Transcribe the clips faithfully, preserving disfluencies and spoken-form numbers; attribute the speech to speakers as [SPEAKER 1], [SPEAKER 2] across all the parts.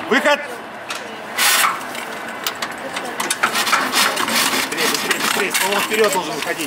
[SPEAKER 1] Выход! Быстрее, быстрее, быстрее. Стволом вперед должен выходить.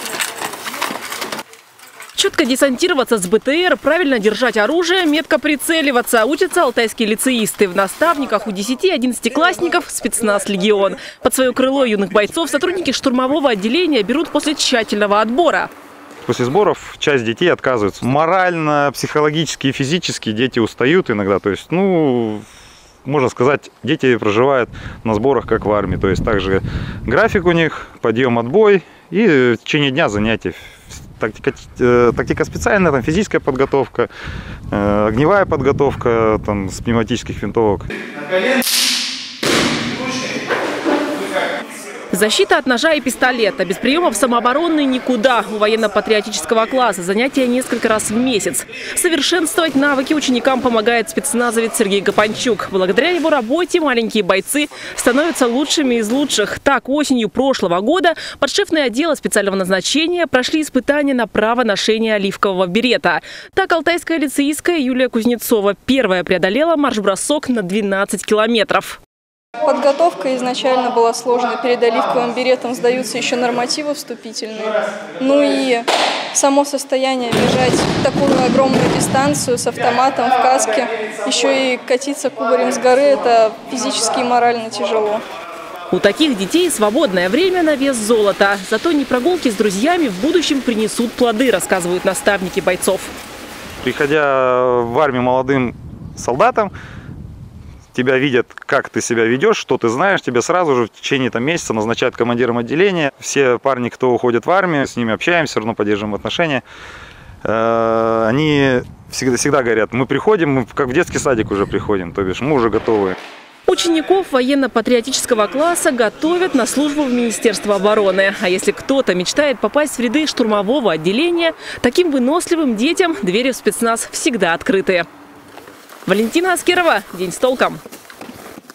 [SPEAKER 2] Четко десантироваться с БТР, правильно держать оружие, метко прицеливаться. Учатся алтайские лицеисты. В наставниках у десяти-одиннадцатиклассников спецназ «Легион». Под свое крыло юных бойцов сотрудники штурмового отделения берут после тщательного отбора.
[SPEAKER 3] После сборов часть детей отказываются. Морально, психологически и физически дети устают иногда. То есть, ну, можно сказать, дети проживают на сборах, как в армии. То есть, также график у них, подъем, отбой и в течение дня занятий. Тактика, э, тактика специальная, там, физическая подготовка, э, огневая подготовка там, с пневматических винтовок.
[SPEAKER 2] Защита от ножа и пистолета. Без приемов самообороны никуда. У военно-патриотического класса занятия несколько раз в месяц. Совершенствовать навыки ученикам помогает спецназовец Сергей Гапанчук. Благодаря его работе маленькие бойцы становятся лучшими из лучших. Так, осенью прошлого года подшефные отделы специального назначения прошли испытания на право ношения оливкового берета. Так, алтайская лицеистка Юлия Кузнецова первая преодолела марш-бросок на двенадцать километров.
[SPEAKER 4] Подготовка изначально была сложной. Перед оливковым беретом сдаются еще нормативы вступительные. Ну и само состояние бежать такую огромную дистанцию с автоматом в каске, еще и катиться кубарем с горы – это физически и морально тяжело.
[SPEAKER 2] У таких детей свободное время на вес золота. Зато не прогулки с друзьями в будущем принесут плоды, рассказывают наставники бойцов.
[SPEAKER 3] Приходя в армию молодым солдатам, тебя видят, как ты себя ведешь, что ты знаешь, тебя сразу же в течение там, месяца назначают командиром отделения. Все парни, кто уходит в армию, с ними общаемся, все равно поддерживаем отношения. Они всегда, всегда говорят, мы приходим, мы как в детский садик уже приходим, то бишь мы уже готовы.
[SPEAKER 2] Учеников военно-патриотического класса готовят на службу в Министерство обороны. А если кто-то мечтает попасть в ряды штурмового отделения, таким выносливым детям двери в спецназ всегда открыты. Валентина Аскерова. День с толком.